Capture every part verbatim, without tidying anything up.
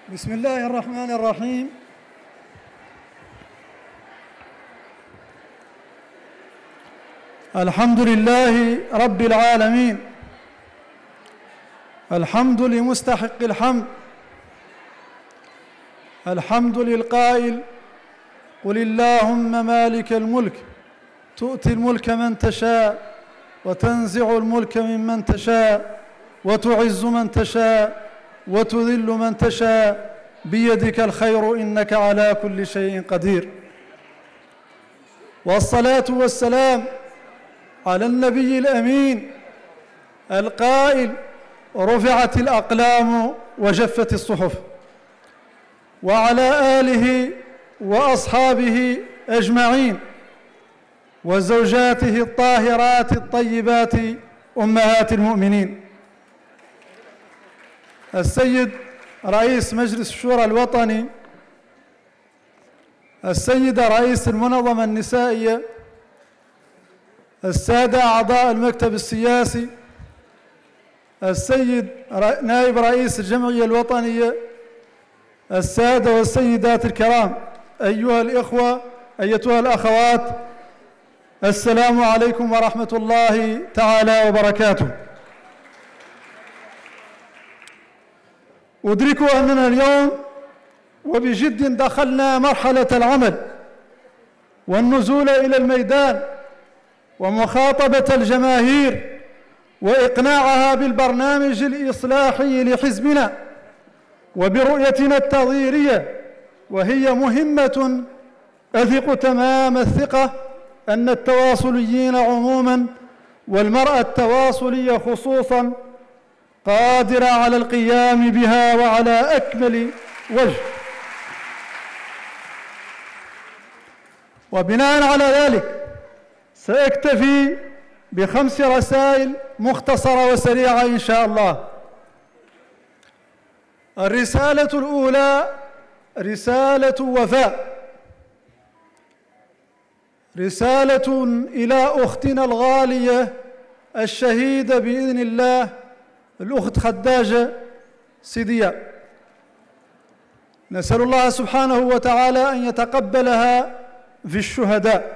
بسم الله الرحمن الرحيم. الحمد لله رب العالمين، الحمد لمستحق الحمد، الحمد للقائل: قل اللهم مالك الملك تؤتي الملك من تشاء وتنزع الملك ممن تشاء وتعز من تشاء وتذل من تشاء بيدك الخير إنك على كل شيء قدير. والصلاة والسلام على النبي الأمين القائل: رفعت الأقلام وجفت الصحف، وعلى آله وأصحابه أجمعين، وزوجاته الطاهرات الطيبات أمهات المؤمنين. السيد رئيس مجلس الشورى الوطني، السيدة رئيس المنظمة النسائية، السادة أعضاء المكتب السياسي، السيد نائب رئيس الجمعية الوطنية، السادة والسيدات الكرام، أيها الإخوة، أيتها الأخوات، السلام عليكم ورحمة الله تعالى وبركاته. أدرك أننا اليوم وبجد دخلنا مرحلة العمل والنزول إلى الميدان ومخاطبة الجماهير وإقناعها بالبرنامج الإصلاحي لحزبنا وبرؤيتنا التغييرية، وهي مهمة أثق تمام الثقة أن التواصليين عموماً والمرأة التواصلية خصوصاً قادرة على القيام بها وعلى أكمل وجه. وبناء على ذلك سأكتفي بخمس رسائل مختصرة وسريعة إن شاء الله. الرسالة الأولى رسالة وفاء، رسالة إلى أختنا الغالية الشهيدة بإذن الله الأخت خداجة سيدية. نسأل الله سبحانه وتعالى أن يتقبلها في الشهداء.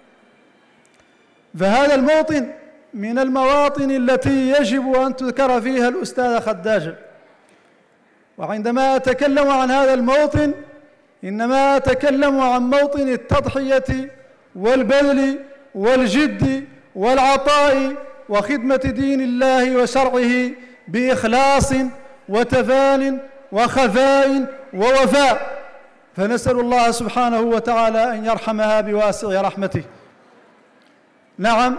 فهذا الموطن من المواطن التي يجب أن تذكر فيها الأستاذة خداجة. وعندما أتكلم عن هذا الموطن إنما أتكلم عن موطن التضحية والبذل والجد والعطاء وخدمة دين الله وشرعه بإخلاص وتفان وخفاء ووفاء. فنسأل الله سبحانه وتعالى أن يرحمها بواسع رحمته. نعم،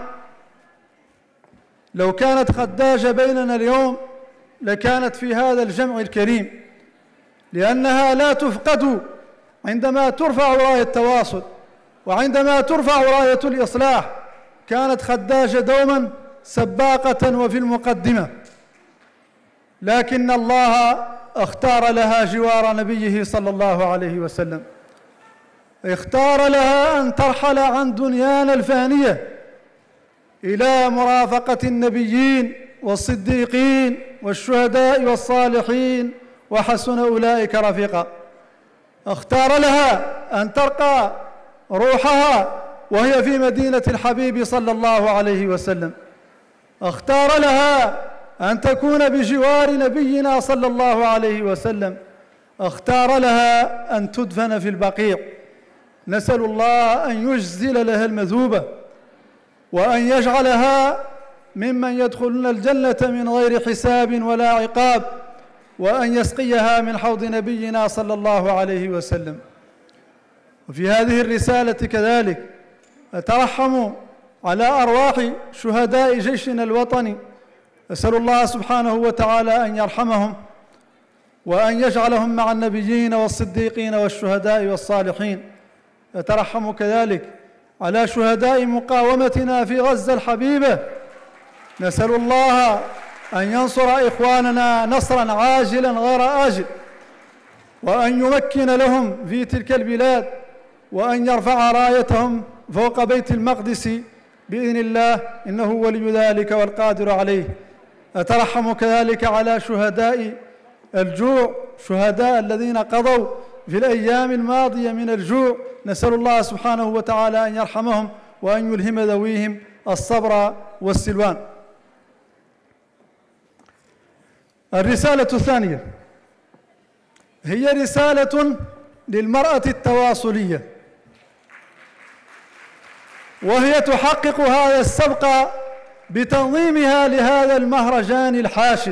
لو كانت خداجة بيننا اليوم لكانت في هذا الجمع الكريم، لأنها لا تفقد عندما ترفع راية التواصل وعندما ترفع راية الإصلاح. كانت خداجة دوما سباقة وفي المقدمة، لكن الله اختار لها جوار نبيه صلى الله عليه وسلم، اختار لها أن ترحل عن دنيانا الفانية إلى مرافقة النبيين والصديقين والشهداء والصالحين وحسن أولئك رفيقا. اختار لها أن ترقى روحها وهي في مدينة الحبيب صلى الله عليه وسلم. اختار لها أن تكون بجوار نبينا صلى الله عليه وسلم. اختار لها أن تدفن في البقيع. نسأل الله أن يجزل لها المثوبة وأن يجعلها ممن يدخلون الجنة من غير حساب ولا عقاب، وأن يسقيها من حوض نبينا صلى الله عليه وسلم. وفي هذه الرسالة كذلك أترحم على أرواح شهداء جيشنا الوطني. أسأل الله سبحانه وتعالى أن يرحمهم وأن يجعلهم مع النبيين والصديقين والشهداء والصالحين. أترحم كذلك على شهداء مقاومتنا في غزة الحبيبة. نسأل الله أن ينصر إخواننا نصرا عاجلا غير آجل، وأن يمكن لهم في تلك البلاد، وأن يرفع رايتهم فوق بيت المقدس بإذن الله، إنه ولي ذلك والقادر عليه. أترحم كذلك على شهداء الجوع، شهداء الذين قضوا في الأيام الماضية من الجوع، نسأل الله سبحانه وتعالى أن يرحمهم وأن يلهم ذويهم الصبر والسلوان. الرسالة الثانية هي رسالة للمرأة التواصلية، وهي تحقق هذا السبق بتنظيمها لهذا المهرجان الحاشد،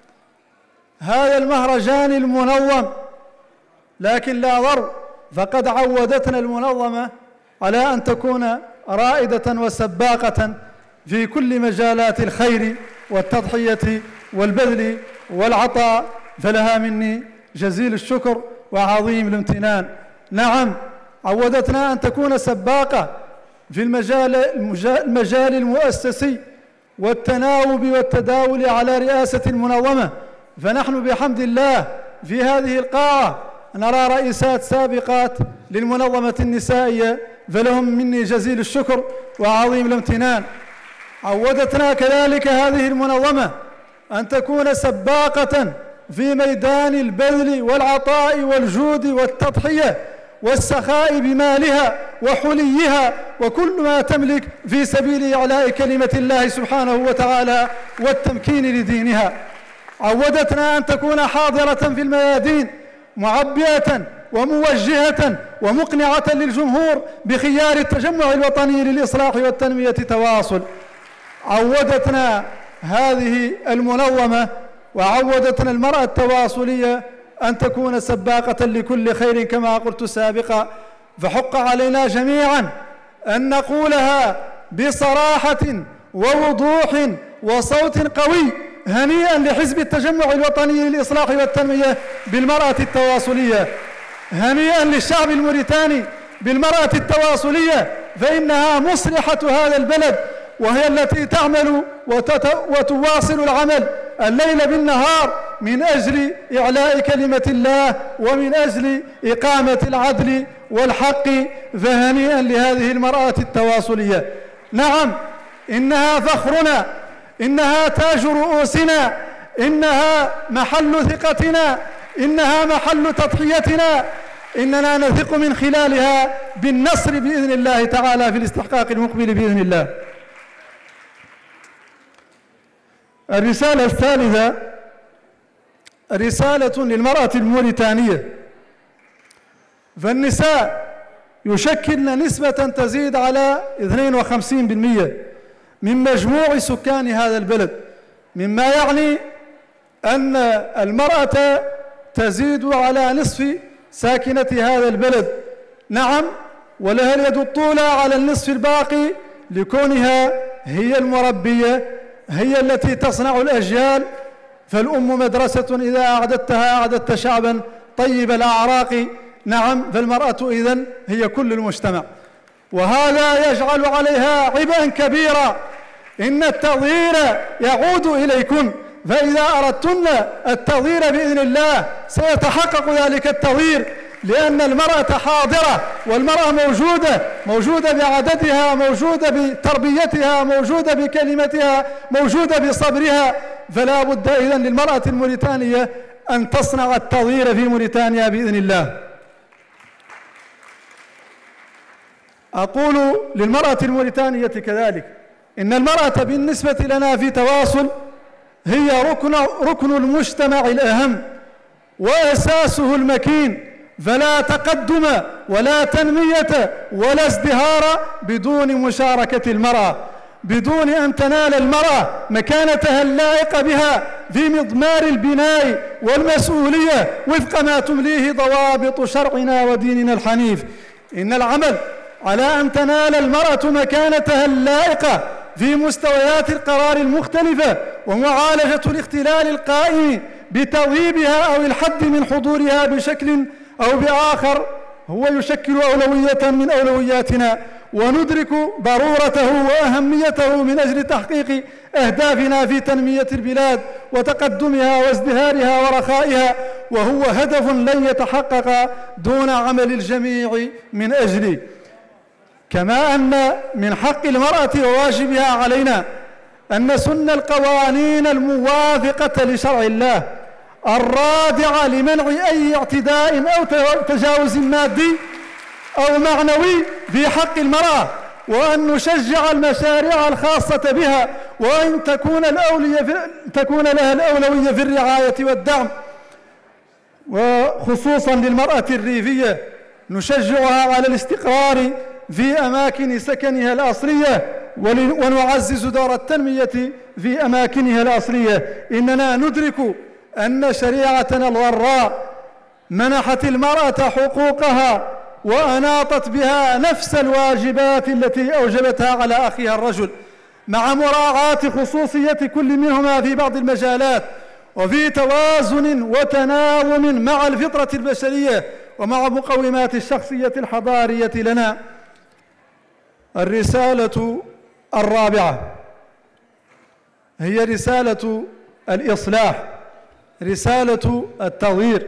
هذا المهرجان المنظم. لكن لا ضر، فقد عودتنا المنظمة على أن تكون رائدة وسباقة في كل مجالات الخير والتضحية والبذل والعطاء، فلها مني جزيل الشكر وعظيم الامتنان. نعم، عودتنا أن تكون سباقة في المجال, المجال المؤسسي والتناوب والتداول على رئاسة المنظمة، فنحن بحمد الله في هذه القاعة نرى رئيسات سابقات للمنظمة النسائية، فلهم مني جزيل الشكر وعظيم الامتنان. عودتنا كذلك هذه المنظمة أن تكون سباقة في ميدان البذل والعطاء والجود والتضحية والسخاء بمالها وحليها وكل ما تملك في سبيل إعلاء كلمة الله سبحانه وتعالى والتمكين لدينها. عودتنا أن تكون حاضرة في الميادين، معبئة وموجهة ومقنعة للجمهور بخيار التجمع الوطني للإصلاح والتنمية تواصل. عودتنا هذه المنظمة وعودتنا المرأة التواصلية أن تكون سباقة لكل خير كما قلت سابقا، فحق علينا جميعا أن نقولها بصراحة ووضوح وصوت قوي: هنيئا لحزب التجمع الوطني للإصلاح والتنمية بالمرأة التواصلية، هنيئا للشعب الموريتاني بالمرأة التواصلية، فإنها مصلحة هذا البلد، وهي التي تعمل وتواصل العمل الليل بالنهار من أجل إعلاء كلمة الله ومن أجل إقامة العدل والحق، فهنيئا لهذه المرأة التواصلية. نعم، إنها فخرنا، إنها تاج رؤوسنا، إنها محل ثقتنا، إنها محل تضحيتنا، إننا نثق من خلالها بالنصر بإذن الله تعالى في الاستحقاق المقبل بإذن الله. الرسالة الثالثة رسالة للمرأة الموريتانية، فالنساء يشكلن نسبة تزيد على اثنين وخمسين بالمئة من مجموع سكان هذا البلد، مما يعني أن المرأة تزيد على نصف ساكنة هذا البلد. نعم، ولها اليد الطولى على النصف الباقي لكونها هي المربية، هي التي تصنع الأجيال، فالأم مدرسة إذا أعددتها أعددت شعبا طيب الأعراق. نعم، فالمرأة إذن هي كل المجتمع، وهذا يجعل عليها عبئا كبيرا. إن التغيير يعود إليكن، فإذا أردتن التغيير بإذن الله سيتحقق ذلك التغيير، لأن المرأة حاضرة، والمرأة موجودة، موجودة بعددها، موجودة بتربيتها، موجودة بكلمتها، موجودة بصبرها. فلا بد إذن للمرأة الموريتانية أن تصنع التغيير في موريتانيا بإذن الله. أقول للمرأة الموريتانية كذلك إن المرأة بالنسبة لنا في تواصل هي ركن, ركن المجتمع الأهم وأساسه المكين، فلا تقدم ولا تنمية ولا ازدهار بدون مشاركة المرأة، بدون أن تنال المرأة مكانتها اللائقة بها في مضمار البناء والمسؤولية وفق ما تمليه ضوابط شرعنا وديننا الحنيف. إن العمل على أن تنال المرأة مكانتها اللائقة في مستويات القرار المختلفة ومعالجة الاختلال القائم بتضييبها أو الحد من حضورها بشكل أو بآخر هو يشكل أولوية من أولوياتنا، وندرك ضرورته وأهميته من أجل تحقيق أهدافنا في تنمية البلاد وتقدمها وازدهارها ورخائها، وهو هدف لن يتحقق دون عمل الجميع من أجله. كما أن من حق المرأة وواجبها علينا أن نسن القوانين الموافقة لشرع الله الرادعة لمنع أي اعتداء أو تجاوز مادي أو معنوي في حق المرأة، وأن نشجع المشاريع الخاصة بها، وأن تكون الأولية في تكون لها الأولوية في الرعاية والدعم، وخصوصا للمرأة الريفية نشجعها على الاستقرار في أماكن سكنها الأصلية، ونعزز دور التنمية في أماكنها الأصلية. إننا ندرك أن شريعتنا الغراء منحت المرأة حقوقها وأناطت بها نفس الواجبات التي أوجبتها على أخيها الرجل، مع مراعاة خصوصية كل منهما في بعض المجالات، وفي توازن وتناغم مع الفطرة البشرية ومع مقومات الشخصية الحضارية لنا. الرسالة الرابعة هي رسالة الإصلاح، رسالة التغيير.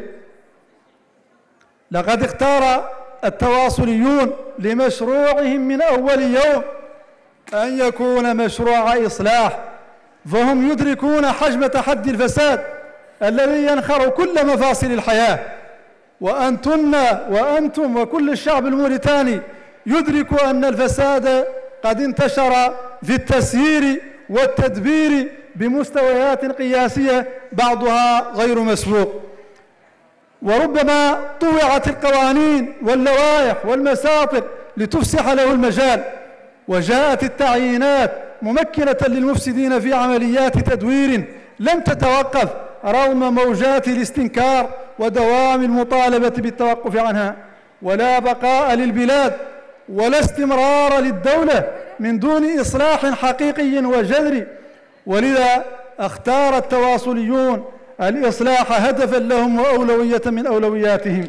لقد اختار التواصليون لمشروعهم من أول يوم أن يكون مشروع إصلاح، فهم يدركون حجم تحدي الفساد الذي ينخر كل مفاصل الحياة، وأنتن وأنتم وكل الشعب الموريتاني يدرك أن الفساد قد انتشر في التسيير والتدبير بمستويات قياسية بعضها غير مسبوق، وربما طوعت القوانين واللوائح والمساطر لتفسح له المجال، وجاءت التعيينات ممكنة للمفسدين في عمليات تدوير لم تتوقف رغم موجات الاستنكار ودوام المطالبة بالتوقف عنها. ولا بقاء للبلاد ولا استمرار للدولة من دون إصلاح حقيقي وجذري، ولذا اختار التواصليون الإصلاح هدفا لهم وأولوية من أولوياتهم.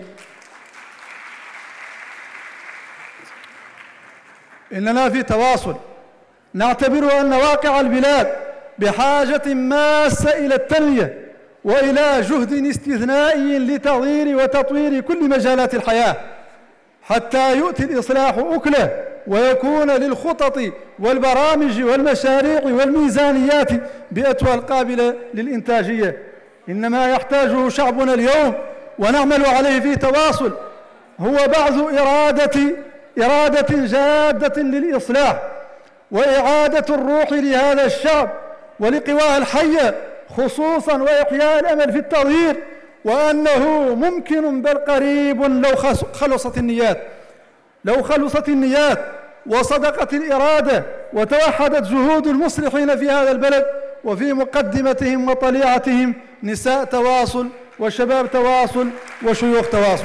إننا في تواصل نعتبر أن واقع البلاد بحاجة ماسة إلى التنمية وإلى جهد استثنائي لتغيير وتطوير كل مجالات الحياة، حتى يؤتي الإصلاح أكله ويكون للخطط والبرامج والمشاريع والميزانيات بأتوى القابلة للإنتاجية. إنما يحتاجه شعبنا اليوم ونعمل عليه في تواصل هو بعث إرادة إرادة جادة للإصلاح، وإعادة الروح لهذا الشعب ولقواه الحية خصوصا، وإحياء الأمل في التغيير، وأنه ممكن بل قريب لو خلصت النيات لو خلصت النيات وصدقت الإرادة وتوحدت جهود المصلحين في هذا البلد، وفي مقدمتهم وطليعتهم نساء تواصل وشباب تواصل وشيوخ تواصل.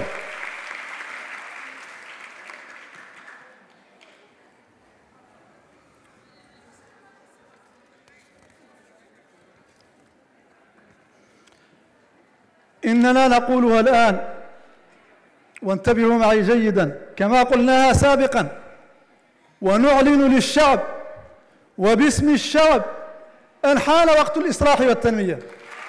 إننا نقولها الآن، وانتبهوا معي جيدا، كما قلناها سابقا، ونعلن للشعب وباسم الشعب أن حان وقت الإصلاح والتنمية.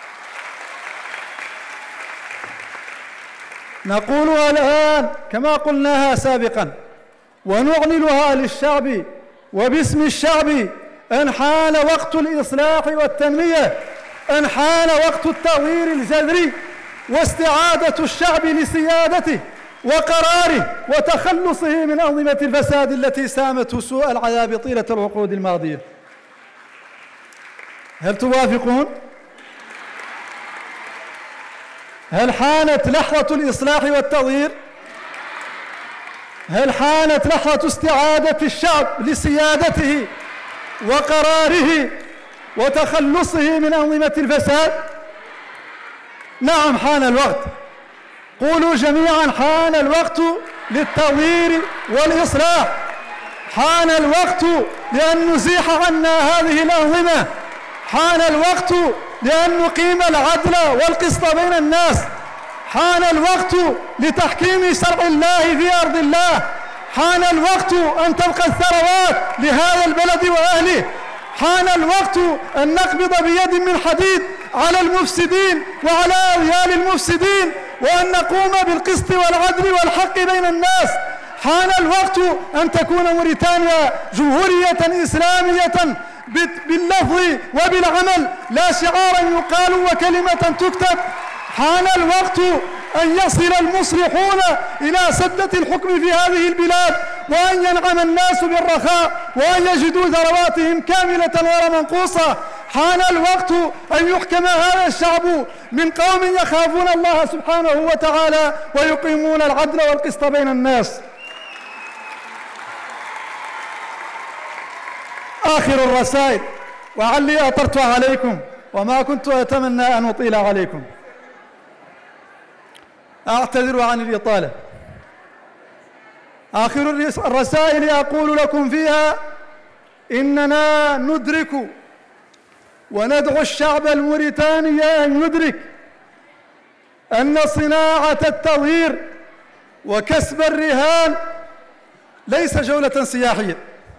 نقولها الآن كما قلناها سابقا، ونعلنها للشعب وباسم الشعب أن حان وقت الإصلاح والتنمية، أن حان وقت التغيير الجذري واستعادة الشعب لسيادته وقراره وتخلصه من أنظمة الفساد التي سامته سوء العذاب طيلة العقود الماضية. هل توافقون؟ هل حانت لحظة الإصلاح والتغيير؟ هل حانت لحظة استعادة الشعب لسيادته وقراره وتخلصه من أنظمة الفساد؟ نعم، حان الوقت. قولوا جميعا: حان الوقت للتغيير والإصلاح. حان الوقت لأن نزيح عنا هذه الأنظمة. حان الوقت لأن نقيم العدل والقسط بين الناس. حان الوقت لتحكيم شرع الله في أرض الله. حان الوقت أن تبقى الثروات لهذا البلد وأهله. حان الوقت أن نقبض بيد من حديد على المفسدين وعلى أذيال المفسدين، وأن نقوم بالقسط والعدل والحق بين الناس. حان الوقت أن تكون موريتانيا جمهورية إسلامية باللفظ وبالعمل، لا شعارا يقال وكلمة تكتب. حان الوقت أن يصل المصلحون إلى سدة الحكم في هذه البلاد، وأن ينعم الناس بالرخاء، وأن يجدوا ثرواتهم كاملة غير منقوصة. حان الوقت أن يحكم هذا الشعب من قوم يخافون الله سبحانه وتعالى ويقيمون العدل والقسط بين الناس. آخر الرسائل، وعلي أطرت عليكم وما كنت أتمنى أن أطيل عليكم، أعتذر عن الإطالة. آخر الرسائل أقول لكم فيها إننا ندرك وندعو الشعب الموريتاني أن يدرك أن صناعة التظهير وكسب الرهان ليس جولة سياحية.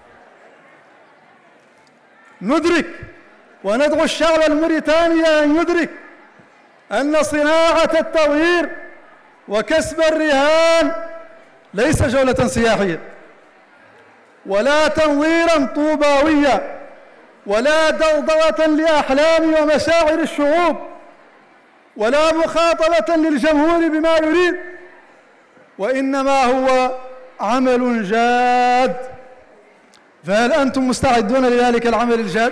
ندرك وندعو الشعب الموريتاني أن يدرك أن صناعة التظهير وكسب الرهان ليس جولة سياحية، ولا تنظيرا طوباويا، ولا دغدغة لأحلام ومشاعر الشعوب، ولا مخاطبة للجمهور بما يريد، وإنما هو عمل جاد. فهل أنتم مستعدون لذلك العمل الجاد؟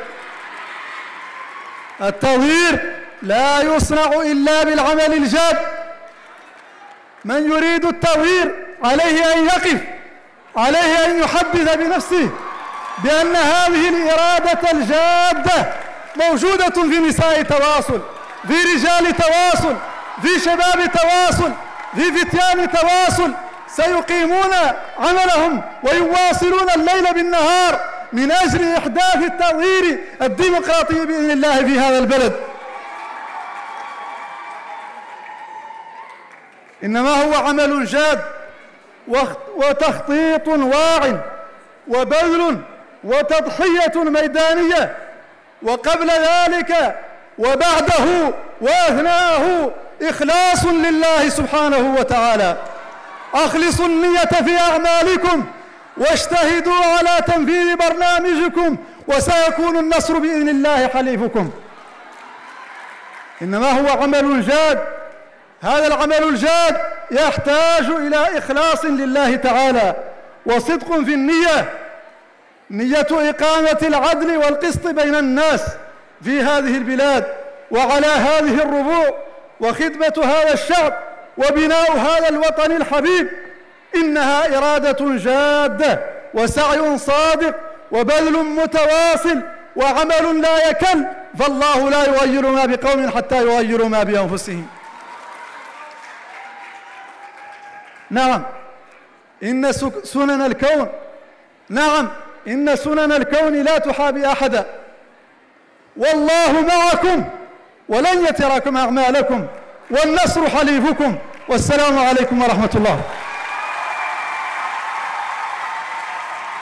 التظهير لا يصنع إلا بالعمل الجاد. من يريد التظهير عليه أن يقف، عليه أن يحدث بنفسه بأن هذه الإرادة الجادة موجودة في نساء تواصل، في رجال تواصل، في شباب تواصل، في فتيان تواصل، سيقيمون عملهم ويواصلون الليل بالنهار من أجل إحداث التغيير الديمقراطي بإذن الله في هذا البلد. إنما هو عمل جاد وتخطيط واع وبذل وتضحية ميدانية، وقبل ذلك وبعده وأثناءه إخلاص لله سبحانه وتعالى. أخلصوا النية في أعمالكم واجتهدوا على تنفيذ برنامجكم، وسيكون النصر بإذن الله حليفكم. إنما هو عمل جاد. هذا العمل الجاد يحتاج إلى إخلاص لله تعالى وصدق في النية، نية إقامة العدل والقسط بين الناس في هذه البلاد وعلى هذه الربوع، وخدمة هذا الشعب وبناء هذا الوطن الحبيب. إنها إرادة جادة وسعي صادق وبذل متواصل وعمل لا يكل، فالله لا يغير ما بقوم حتى يغيروا ما بأنفسهم. نعم إن سنن الكون نعم إن سنن الكون لا تحابي أحدا، والله معكم ولن يتركم أعمالكم، والنصر حليفكم. والسلام عليكم ورحمة الله.